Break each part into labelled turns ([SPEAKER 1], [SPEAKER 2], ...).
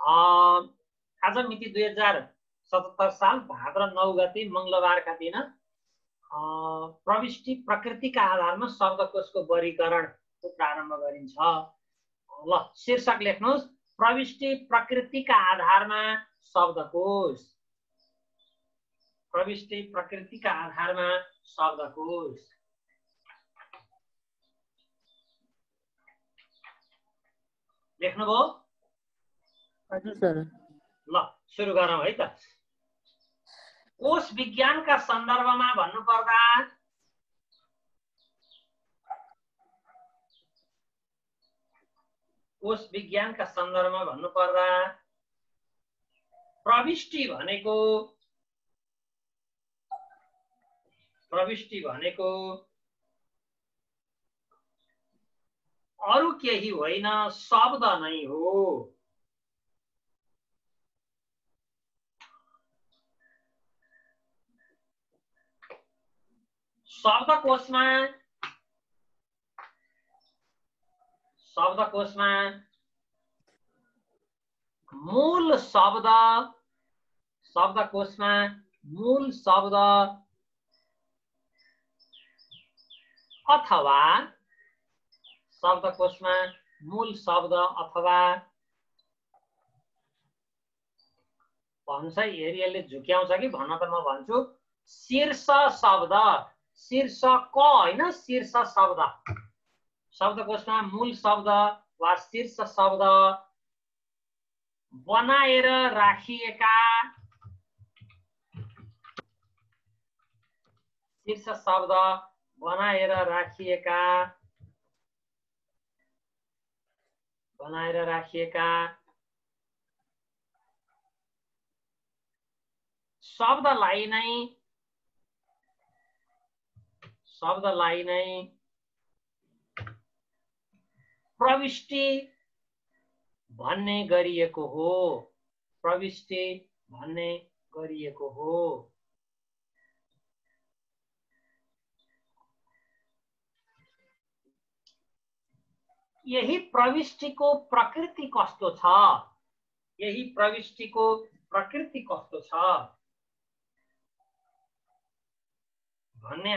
[SPEAKER 1] आज मिति 2077 साल भाद्र 9 गते मंगलबारका दिन प्रविष्टि प्रकृतिका आधारमा शब्दकोशको वर्गीकरणको प्रारम्भ गरिन्छ। ल शीर्षक लेख्नुहोस्, प्रविष्टि प्रकृतिका आधारमा शब्दकोश। प्रविष्टि प्रकृतिका आधारमा शब्दकोश। लेख्नुभयो?
[SPEAKER 2] हजुर सर।
[SPEAKER 1] ल सुरु गरौँ है त। कोश विज्ञानका सन्दर्भमा भन्नुपर्दा प्रविष्टि भनेको अरु केही होइन, शब्द नै हो। शब्दकोशमा मूल शब्द अथवा भन्छ एरियलले झुक्याउँछ कि भन्न त म भन्छु शीर्ष शब्द, शीर्षक होइन शीर्ष शब्द। शब्दकोशमा मूल शब्द वा शीर्ष शब्द बनाएर राखिएका शब्दलाई नै प्रविष्टि भन्ने गरिएको हो। यही प्रविष्टिको प्रकृति कस्तो छ भन्ने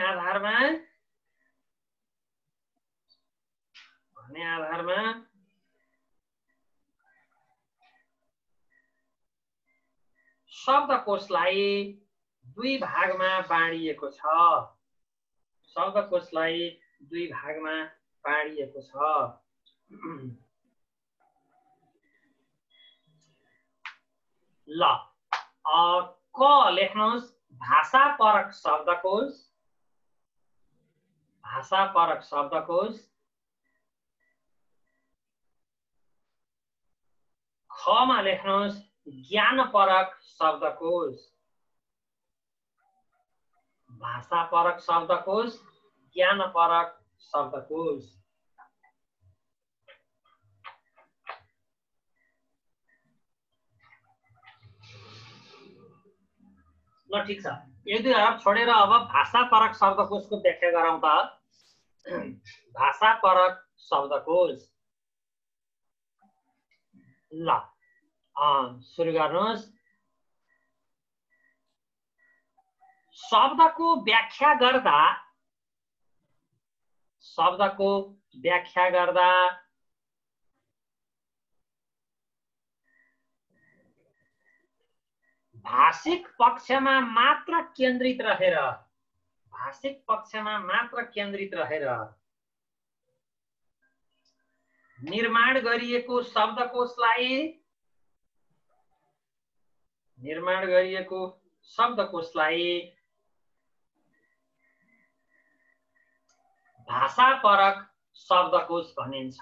[SPEAKER 1] आधारमा शब्दकोशलाई दुई भागमा बाँडिएको छ। ल क लेख्नुहोस्, भाषापरक शब्दकोश। खमा लेख्नुहोस्, ज्ञानपरक शब्दकोश। भाषापरक शब्दकोश, ज्ञानपरक शब्दकोश। ल ठीक छ, एक दुई हरफ छोडेर अब भाषापरक शब्दकोशको व्याख्या गरौँ त। भाषापरक शब्दकोश। ल सुरु गर्नुहोस्। शब्दको व्याख्या गर्दा भाषिक पक्षमा मात्र केन्द्रित रहेर निर्माण गरिएको शब्दकोशलाई भाषापरक शब्दकोश भनिन्छ।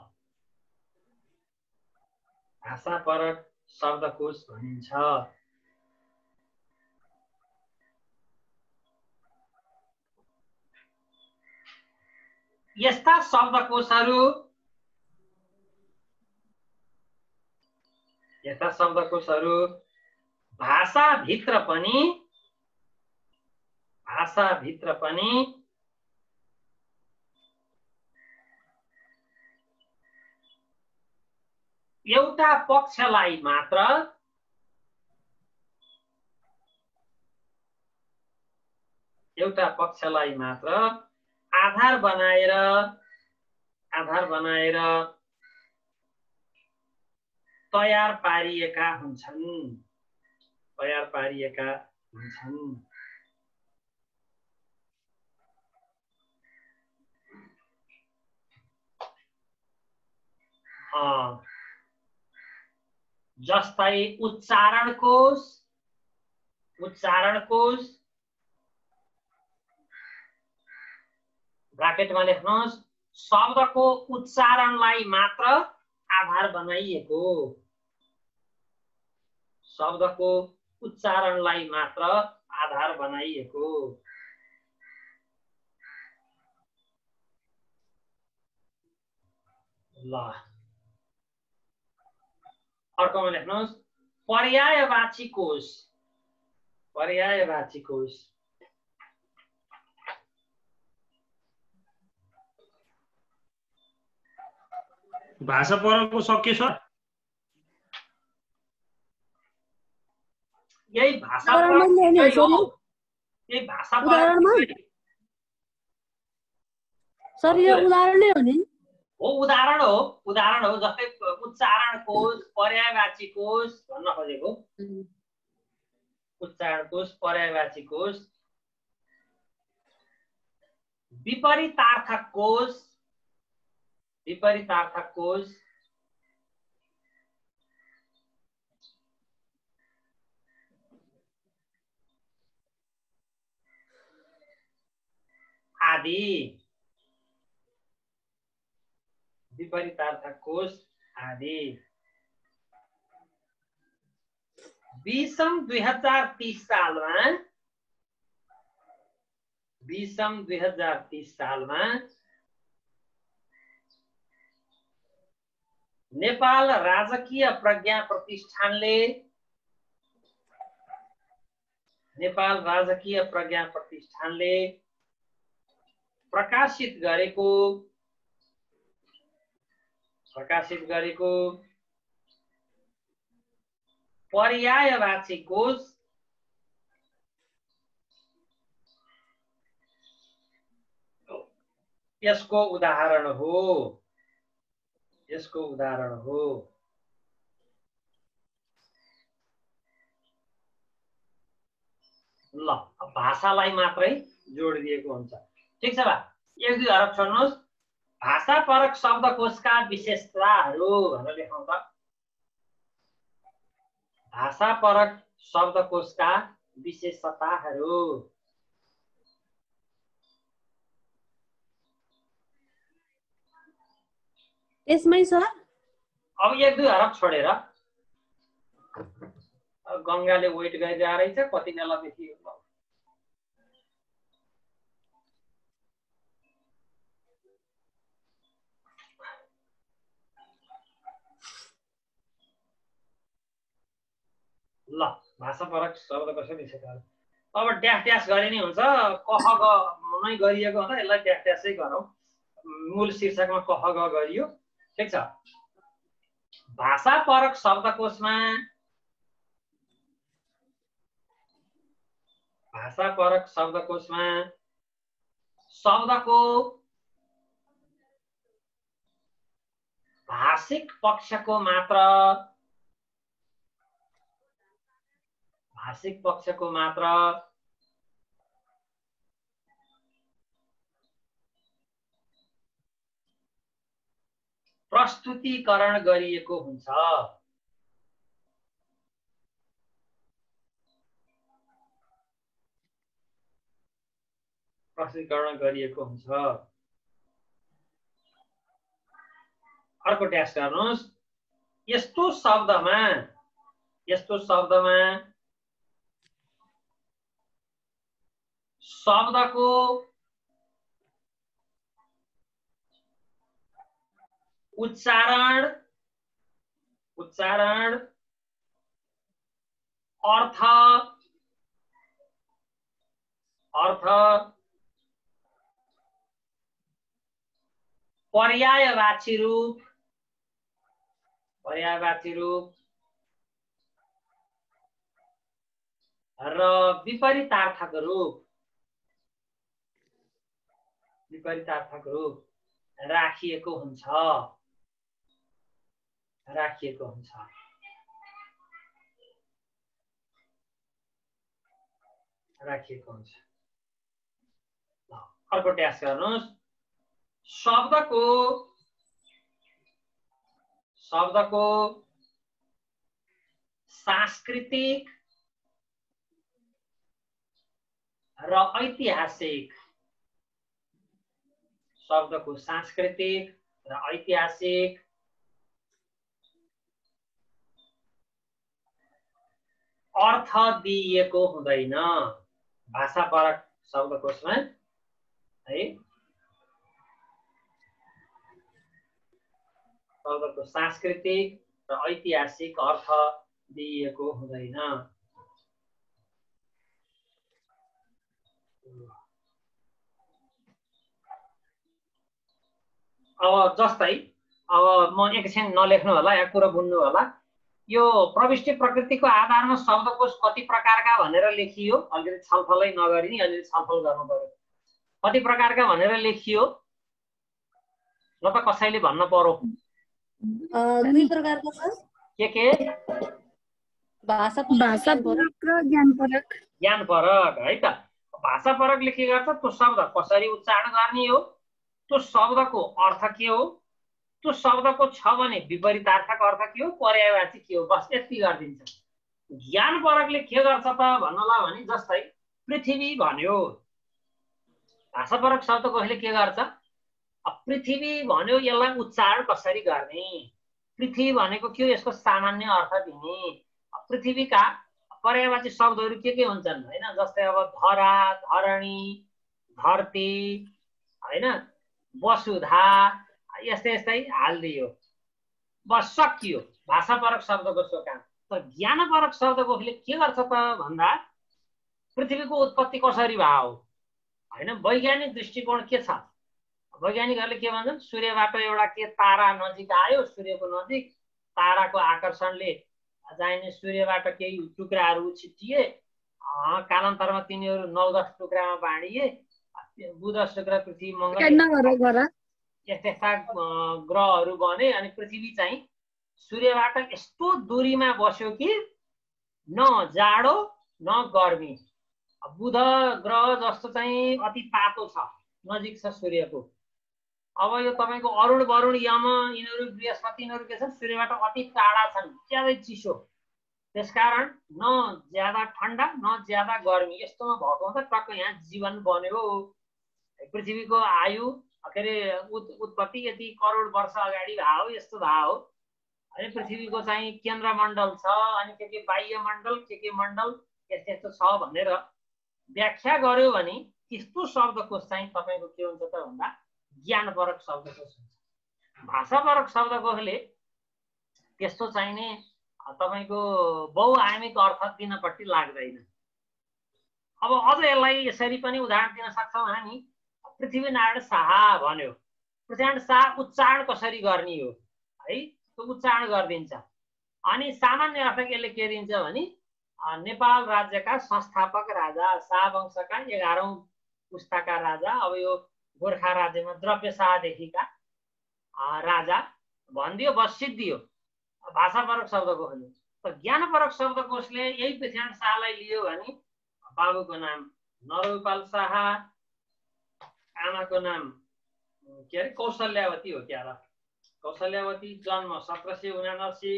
[SPEAKER 1] यस्ता शब्दकोशहरू भाषाभित्र पनि एउटा पक्षलाई मात्र आधार बनाएर तयार पारिएका हुन्छन्। जस्तै उच्चारण कोश ब्राकेटमा लेख्नुहोस्, शब्दको उच्चारणलाई मात्र आधार बनाइएको। ल अर्कोमा लेख्नुहोस्, पर्यायवाची कोश।
[SPEAKER 3] भाषा परकको सक्यो सर?
[SPEAKER 1] यही भाषा
[SPEAKER 2] सर यो उदाहरणै हो नि?
[SPEAKER 1] हो, उदाहरण हो। जस्तै उच्चारण कोश, पर्यायवाची कोश भन्न खोजेको। उच्चारण कोश, पर्यायवाची कोश। विपरीतार्थक कोश आदि। विषम 2030 सालमा नेपाल राजकीय प्रज्ञा प्रतिष्ठानले प्रकाशित गरेको पर्यायवाची कोश यसको उदाहरण हो। ल भाषालाई मात्रै जोड दिएको हुन्छ। ठिक छ बा, 1-2 हरफ छोड्नुहोस्। भाषापरक शब्दकोशका विशेषताहरू भनेर लेखौँ त। भाषापरक शब्दकोशका विशेषताहरू।
[SPEAKER 2] यसमै सर
[SPEAKER 1] अब 1-2 हरफ छोडेर। गंगाले वेट गरिरहेको रहेछ, कति बेलादेखि ल भाषापरक शब्दकोश विशेषताहरू। अब ड्यास गरे नि हुन्छ, कह ग नै गरिएको हुन्छ, यसलाई ड्यासै गरौँ। मूल शीर्षकमा कह ग गरियो। ठिक छ। भाषापरक शब्दकोशमा शब्दको भाषिक पक्षको मात्र प्रस्तुतिकरण गरिएको हुन्छ। अर्को ड्यास गर्नुहोस्। यस्तो शब्दमा शब्दको उच्चारण अर्थ पर्यायवाची रूप पर्यायवाची रूप र विपरीतार्थक रूप राखिएको हुन्छ अर्को ट्याक्स गर्नुहोस् शब्दको सांस्कृतिक र ऐतिहासिक अर्थ दिइएको हुँदैन भाषापरक शब्दकोशमा है शब्दको सांस्कृतिक र ऐतिहासिक अर्थ दिइएको हुँदैन अब जस्तै अब म एकछिन नलेख्नु होला या कुरा बुझ्नु होला यो प्रविष्टि प्रकृतिको आधारमा शब्दकोश कति प्रकारका भनेर लेखियो अलिकति छलफलै नगरी नि अलिकति छलफल गर्नु पर्यो कति प्रकारका भनेर लेखियो ल त कसैले भन्न पर्यो
[SPEAKER 2] 2 प्रकारका छन्
[SPEAKER 1] के
[SPEAKER 2] भाषा परक र ज्ञानपरक
[SPEAKER 1] है त भाषापरकले के गर्छ त्यो शब्द कसरी उच्चारण गर्ने हो त्यो शब्दको अर्थ के हो त्यो शब्दको छ भने विपरीतार्थक अर्थ के हो पर्यायवाची के हो बस यति गरिदिन्छ ज्ञानपरकले के गर्छ त भन्नला भने जस्तै पृथ्वी भन्यो भाषापरक शब्दकोशले के गर्छ पृथ्वी भन्यो यसलाई उच्चारण कसरी गर्ने पृथ्वी भनेको के हो यसको सामान्य अर्थ दिने पृथ्वीका पर्यायवाची शब्दहरू के हुन्छन् हैन जस्तै अब धरा धरणी धरती हैन वसुधा यस्तै हाल्दियो बस सकियो भाषापरक शब्दकोशको काम तर ज्ञानपरक शब्दकोशले के गर्छ त भन्दा पृथ्वीको उत्पत्ति कसरी भयो हैन वैज्ञानिक दृष्टिकोण के छ वैज्ञानिकहरूले के भन्छन् सूर्यबाट एउटा के तारा नजिक आयो सूर्यको नजिक ताराको आकर्षणले चाहिने सूर्यबाट केही टुक्राहरू छिटिए कालान्तरमा तिनीहरू 9-10 टुक्रामा बाँडिए बुध शुक्र पृथ्वी मङ्गल यस्ता ग्रहहरू बने अनि पृथ्वी चाहिँ सूर्यबाट यस्तो दूरीमा बस्यो कि न जाडो न गर्मी बुध ग्रह जस्तो चाहिँ अति तातो छ नजिक छ सूर्यको अब यो तपाईको अरुण वरुण यम यिनीहरू बृहस्पति यिनीहरू के छन् सूर्यबाट अति टाढा छन् ज्यादै चिसो त्यसकारण न ज्यादा ठण्डा न ज्यादा गर्मी यस्तोमा भएको त टक्क यहाँ जीवन बन्यो पृथ्वीको आयु के अरे उत्पत्ति यति करोड वर्ष अगाडि भयो यस्तो भयो अनि पृथ्वीको चाहिँ केन्द्रमण्डल छ अनि के बाह्य मण्डल के मण्डल यस्तो छ भनेर व्याख्या गर्यो भने त्यस्तो शब्दकोश चाहिँ तपाईको के हुन्छ त भन्दा ज्ञानपरक शब्दकोश हुन्छ भाषापरक शब्दकोशले त्यस्तो चाहिने तपाईको बहुआयामिक अर्थ दिनपट्टि लाग्दैन अब अझ यसलाई यसरी पनि उदाहरण दिन सक्छौं हामी पृथ्वीनारायण शाह भन्यो पृथ्वीनारायण शाह उच्चारण कसरी गर्ने हो है त्यो उच्चारण गरिदिन्छ अनि सामान्य अर्थ यसले के दिन्छ भने नेपाल राज्यका संस्थापक राजा शाह वंशका 11औं पुस्ताका राजा अब यो गोर्खा राज्यमा द्रव्य शाहदेखिका राजा भनिदियो बस सिद्धियो भाषापरक शब्दकोशले त ज्ञानपरक शब्दकोशले यही पृथ्वीनारायण शाहलाई लियो भने बाबुको नाम नरौपाल शाह आमाको नाम के अरे कौशल्यावती हो क्या र कौशल्यावती जन्म 1779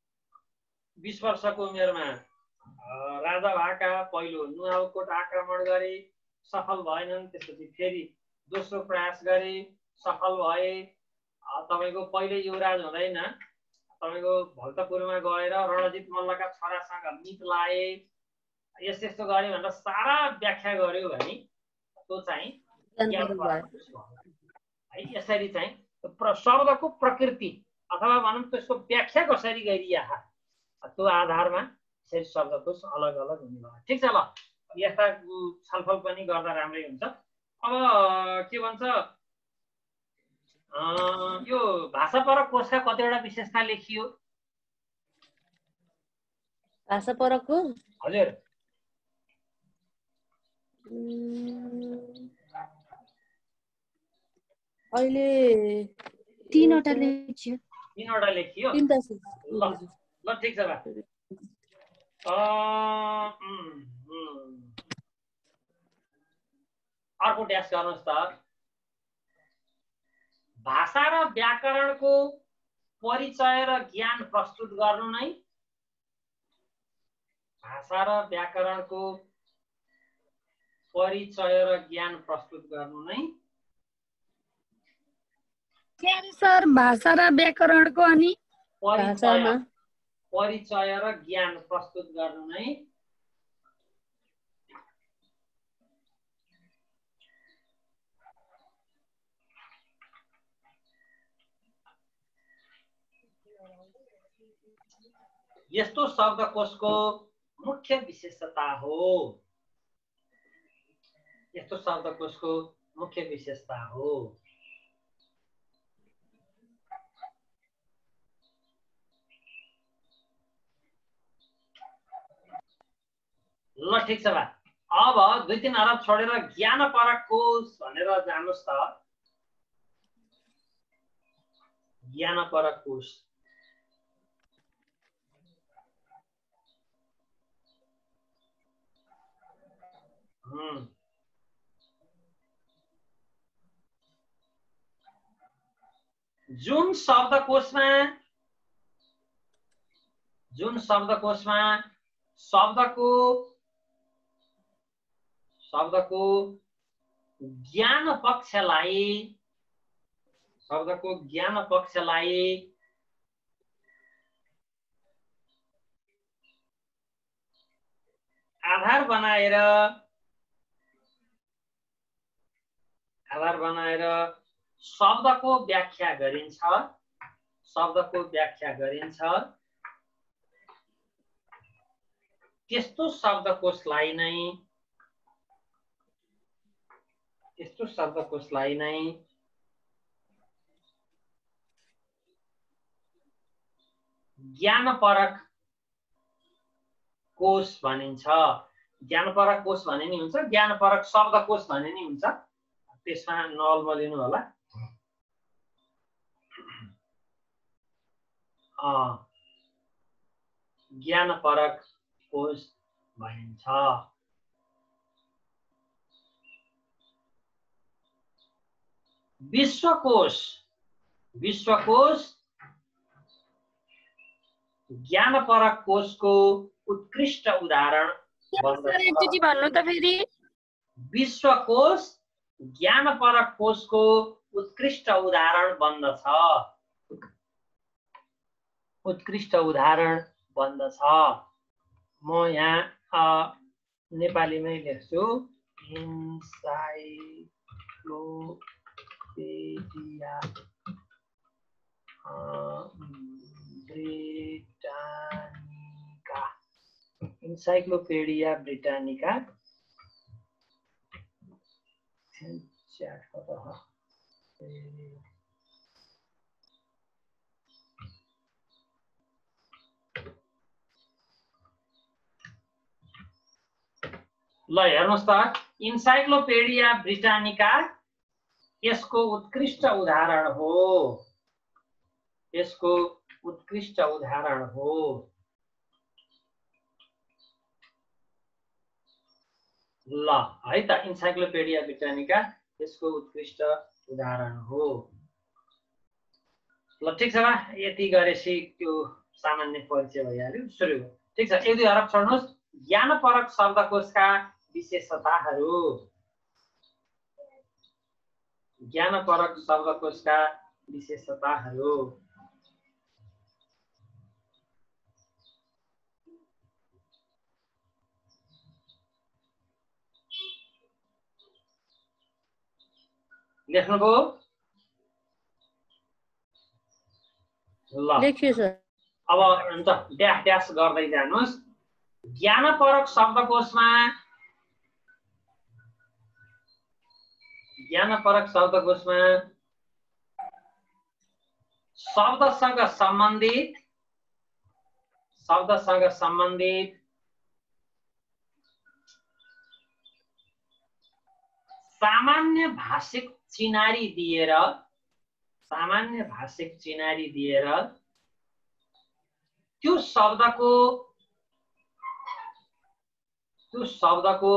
[SPEAKER 1] 20 वर्षको उमेरमा राजा भाका पहिलो नुवाकोट आक्रमण गरे सफल भएनन् त्यसपछि फेरि दोस्रो प्रयास गरे सफल भए तपाईको पहिले युवराज हुँदैन तपाईको भक्तपुरमा गएर रणजित मल्लका छोरासँग मित लाए यस्तो गरे भनेर सारा व्याख्या गर्यो भने त्यो चाहिँ है यसरी चाहिँ शब्दको प्रकृति अथवा भनौँ त्यसको व्याख्या कसरी गरिया त्यो आधारमा यसरी शब्दकोश अलग अलग हुने भयो ठिक छ ल यस्ता छलफल पनि गर्दा राम्रै हुन्छ अब के भन्छ यो भाषापरक कोशका कतिवटा विशेषता लेखियो
[SPEAKER 2] भाषा परकको
[SPEAKER 1] हजुर
[SPEAKER 2] अहिले 3वटा लेखियो।
[SPEAKER 1] 3वटा लेखियो।
[SPEAKER 2] तीनटा
[SPEAKER 1] ल ल ठीक छ बा। अर्को ड्यास गर्नुहोस् त। भाषा र व्याकरणको परिचय र ज्ञान प्रस्तुत गर्नु नै। भाषा र व्याकरणको परिचय र ज्ञान प्रस्तुत गर्नु नै।
[SPEAKER 2] सर भाषा र व्याकरणको अनि
[SPEAKER 1] परिचय र ज्ञान प्रस्तुत गर्नु नै। यस्तो शब्दकोशको मुख्य विशेषता हो। यस्तो शब्दकोशको मुख्य विशेषता हो। ल ठीक छ बा। अब 2-3 अरब छोडेर ज्ञानपरक कोश भनेर जानुस् त। ज्ञानपरक कोश जुन शब्दकोशमा शब्दको ज्ञान पक्षलाई आधार बनाएर शब्दको व्याख्या गरिन्छ। त्यस्तो शब्दकोशलाई नै ज्ञानपरक कोश भनिन्छ। ज्ञानपरक कोश भने नि हुन्छ, ज्ञानपरक शब्दकोश भने नि हुन्छ। त्यसमा नअल्मलिनु होला। ज्ञानपरक कोश भनिन्छ। विश्वकोश ज्ञानपरक कोशको उत्कृष्ट उदाहरण विश्वकोश ज्ञानपरक कोशको उत्कृष्ट उदाहरण बन्दछ। म यहाँ नेपालीमै लेख्छु। इन्साइक्लोपेडिया ब्रिटानिका ल हेर्नुस् त। इन्साइक्लोपेडिया ब्रिटानिका यसको उत्कृष्ट उदाहरण हो। ल है त, इन्साइक्लोपेडिया ब्रिटानिका यसको उत्कृष्ट उदाहरण हो। ल ठीक छ बा। यति गरेपछि त्यो सामान्य परिचय भइहाल्यो, सुरु। ठीक छ, 1-2 हरफ छोड्नुहोस्। ज्ञानपरक शब्दकोशका विशेषताहरू। ज्ञानपरक शब्दकोशका विशेषताहरू। लेख्नुभयो? ल
[SPEAKER 2] लेख्यो सर।
[SPEAKER 1] अब हुन्छ ड्यास गर्दै जानुस्। ज्ञानपरक शब्दकोशमा शब्दसँग सम्बन्धित शब्दसँग सम्बन्धित सामान्य भाषिक चिनारी दिएर त्यो शब्दको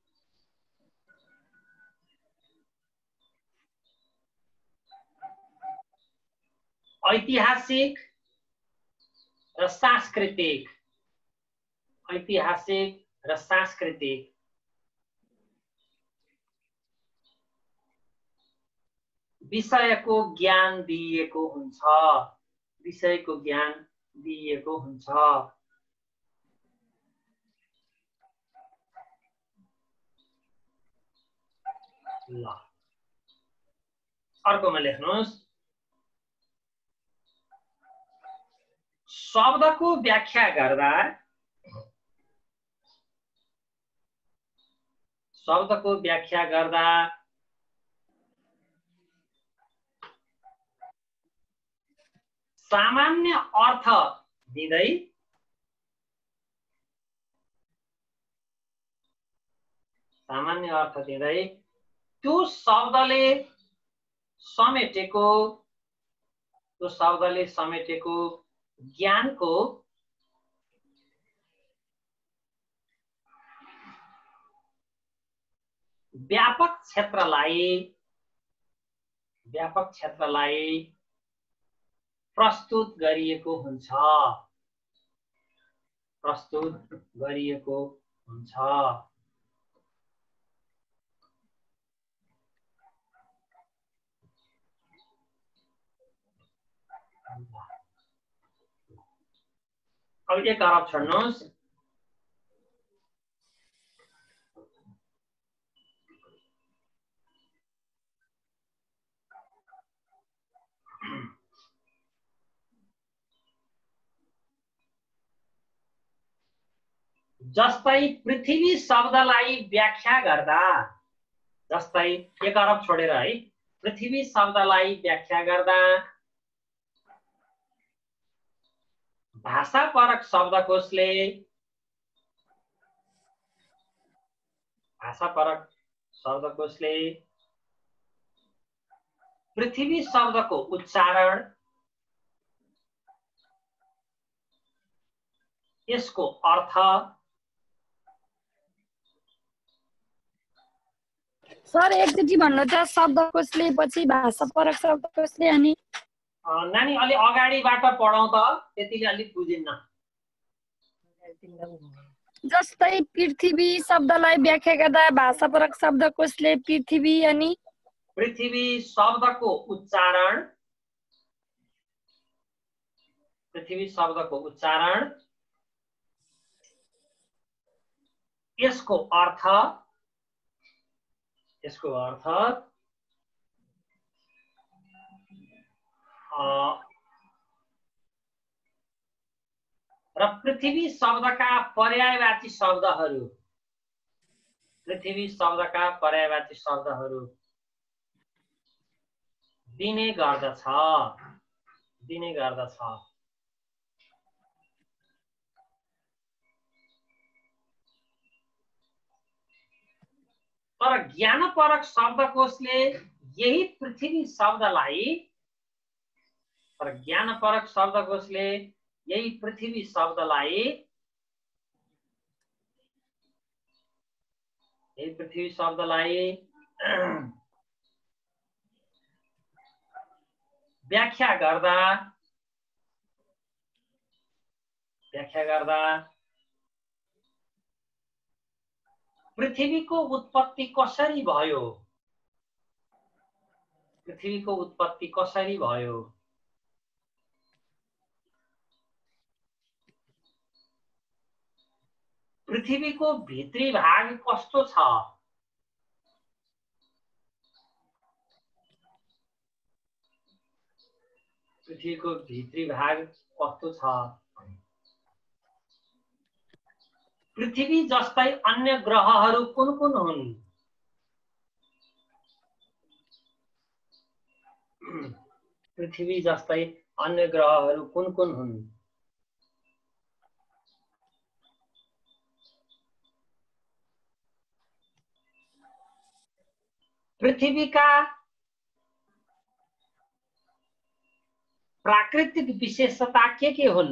[SPEAKER 1] ऐतिहासिक र सांस्कृतिक विषयको ज्ञान दिएको हुन्छ। ल अर्कोमा लेख्नुहोस्, शब्दको व्याख्या गर्दा सामान्य अर्थ दिँदै त्यो शब्दले समेटेको ज्ञानको व्यापक क्षेत्रलाई प्रस्तुत गरिएको हुन्छ। अब एक अरब छोड्नुहोस्। जस्तै पृथ्वी शब्दलाई व्याख्या गर्दा, जस्तै एक अरब छोडेर है, पृथ्वी शब्दलाई व्याख्या गर्दा भाषापरक शब्दकोशले पृथ्वी शब्दको उच्चारण, यसको अर्थ,
[SPEAKER 2] सर एकचोटि भन्नुहोस्, शब्दकोशले पछि भाषापरक शब्दकोशले अनि
[SPEAKER 1] नानी अलि अगाडिबाट पढाउँ त, त्यतिले अलिक बुझिन्न।
[SPEAKER 2] जस्तै पृथ्वी शब्दलाई व्याख्या गर्दा भाषापरक शब्दकोशले पृथ्वी अनि
[SPEAKER 1] पृथ्वी शब्दको उच्चारण, यसको अर्थ र पृथ्वी शब्दका पर्यायवाची शब्दहरू दिने गर्दछ। तर ज्ञानपरक शब्दकोशले यही पृथ्वी शब्दलाई व्याख्या गर्दा पृथ्वीको उत्पत्ति कसरी भयो, पृथ्वीको भित्री भाग कस्तो छ, पृथ्वी जस्तै अन्य ग्रहहरू कुन हुन्, पृथ्वीका प्राकृतिक विशेषता के हुन्?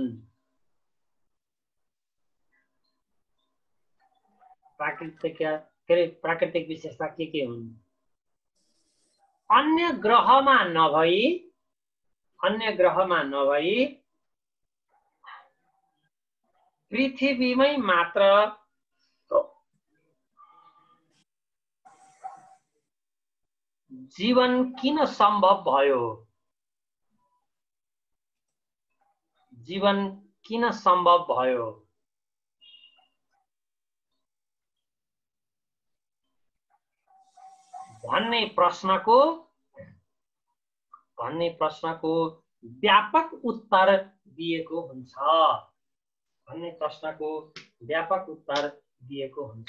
[SPEAKER 1] प्राकृतिक विशेषता के हुन्? अन्य ग्रहमा नभई पृथ्वीमै मात्र जीवन किन सम्भव भयो? जीवन किन सम्भव भयो? भन्ने प्रश्नको व्यापक उत्तर दिएको हुन्छ। भन्ने प्रश्नको व्यापक उत्तर दिएको हुन्छ।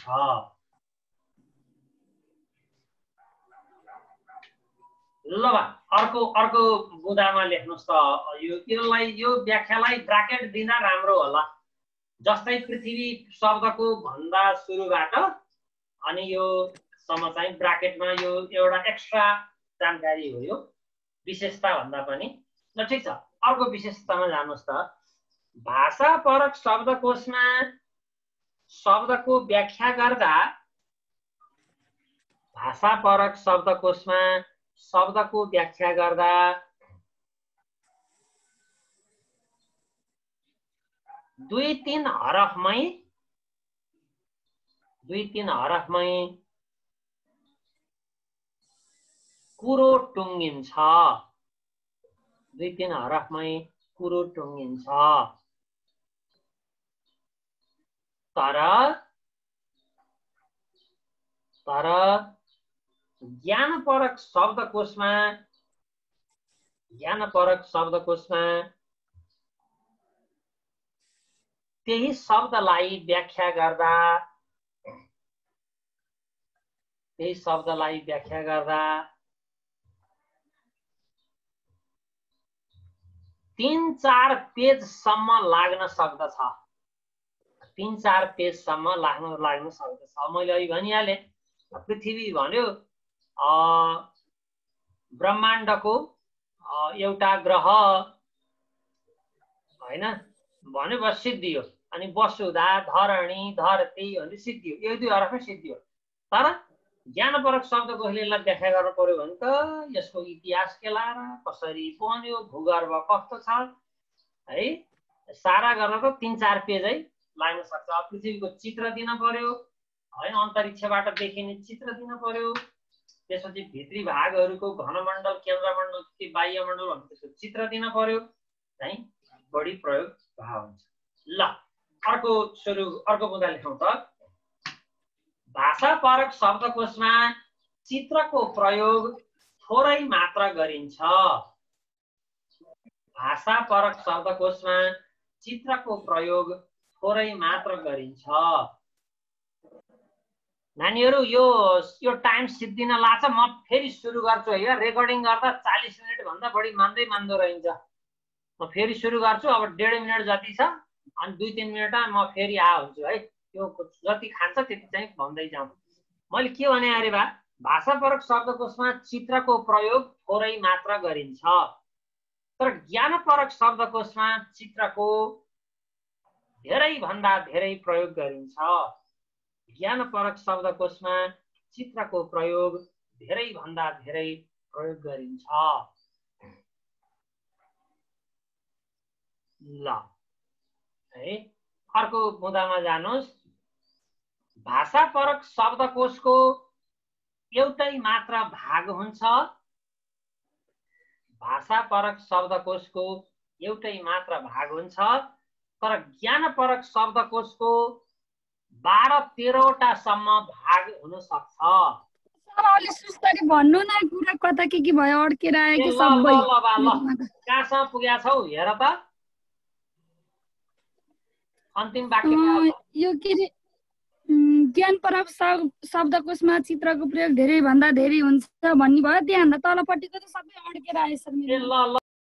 [SPEAKER 1] ल अर्को बुदामा लेख्नुस् त। यो व्याख्यालाई ब्राकेट दिँदा राम्रो होला। जस्तै पृथ्वी शब्दको भन्दा सुरुबाट अनि यो सम्म चाहिँ ब्राकेटमा यो एउटा एक्स्ट्रा जानकारी हो। यो विशेषता भन्दा पनि ल ठीक छ। अर्को विशेषतामा जानुस् त। भाषापरक शब्दकोशमा शब्दको व्याख्या गर्दा शब्दको व्याख्या गर्दा दुई तीन हरफमै कुरो टुङ्गिन्छ। दुई तीन हरफमै कुरो टुङ्गिन्छ। तर ज्ञानपरक शब्दकोशमा त्यही शब्दलाई व्याख्या गर्दा 3-4 पेजसम्म लाग्न सक्दछ। 3-4 पेजसम्म लाग्न सक्दछ। मैले अघि भनिहालेँ पृथ्वी भन्यो ब्रह्माण्डको एउटा ग्रह हैन भने बस सिद्धियो। अनि वसुधा धरणी धरती भन्ने सिद्धियो। यो दुई हरफमै सिद्धियो। तर ज्ञानपरक शब्दकोशले व्याख्या गर्नु पर्यो भने त यसको इतिहास के लाएर कसरी बन्यो भूगर्भ कस्तो छ है सारा गर्न त 3-4 पेजै लाग्न सक्छ। पृथ्वीको चित्र दिन पर्यो हैन अन्तरिक्षबाट देखिने चित्र दिन पर्यो। त्यसपछि भित्री भागहरूको घनमण्डल केन्द्रमण्डल कि बाह्यमण्डल भन्ने त्यसको चित्र दिन पर्यो। चाहिँ बढी प्रयोग भएको हुन्छ। ल अर्को मुद्दा लेखौँ त। भाषापरक शब्दकोशमा चित्रको प्रयोग थोरै मात्र गरिन्छ। भाषापरक शब्दकोशमा चित्रको प्रयोग थोरै मात्र गरिन्छ। नानीहरू यो टाइम सिद्धिन लाग्छ। म फेरि सुरु गर्छु है। रेकर्डिङ गर्दा 40 मिनेट भन्दा बढी मान्दो रहन्छ। म फेरि सुरु गर्छु। अब 1.5 मिनेट जति छ अनि 2-3 मिनेटमा म फेरि हुन्छु है। त्यो जति खान्छ त्यति चाहिँ भन्दै जाउँ। मैले के भने अरे बा भाषापरक शब्दकोशमा चित्रको प्रयोग थोरै मात्र गरिन्छ। तर ज्ञानपरक शब्दकोशमा चित्रको धेरै भन्दा धेरै प्रयोग गरिन्छ। ज्ञानपरक शब्दकोशमा चित्रको प्रयोग धेरै भन्दा धेरै प्रयोग गरिन्छ। ल है अर्को मुद्दामा जानुस्। भाषापरक शब्दकोशको एउटै मात्र भाग हुन्छ। भाषापरक शब्दकोशको एउटै मात्र भाग हुन्छ। तर ज्ञानपरक शब्दकोशको 12-13 वटासम्म भाग हुन सक्छ।
[SPEAKER 2] अलि सुस्तरी भन्नु न कुरा कता के भयो अड्केर आयो कि सबै
[SPEAKER 1] कहाँसम्म पुगेका छौ हेर त। अन्तिम वाक्य
[SPEAKER 2] यो के रे ज्ञानपरक शब्दकोशमा चित्रको प्रयोग धेरै भन्दा धेरै हुन्छ भन्ने भयो। त्यहाँ तलपट्टिको त सबै अड्केर आएछ।
[SPEAKER 1] ल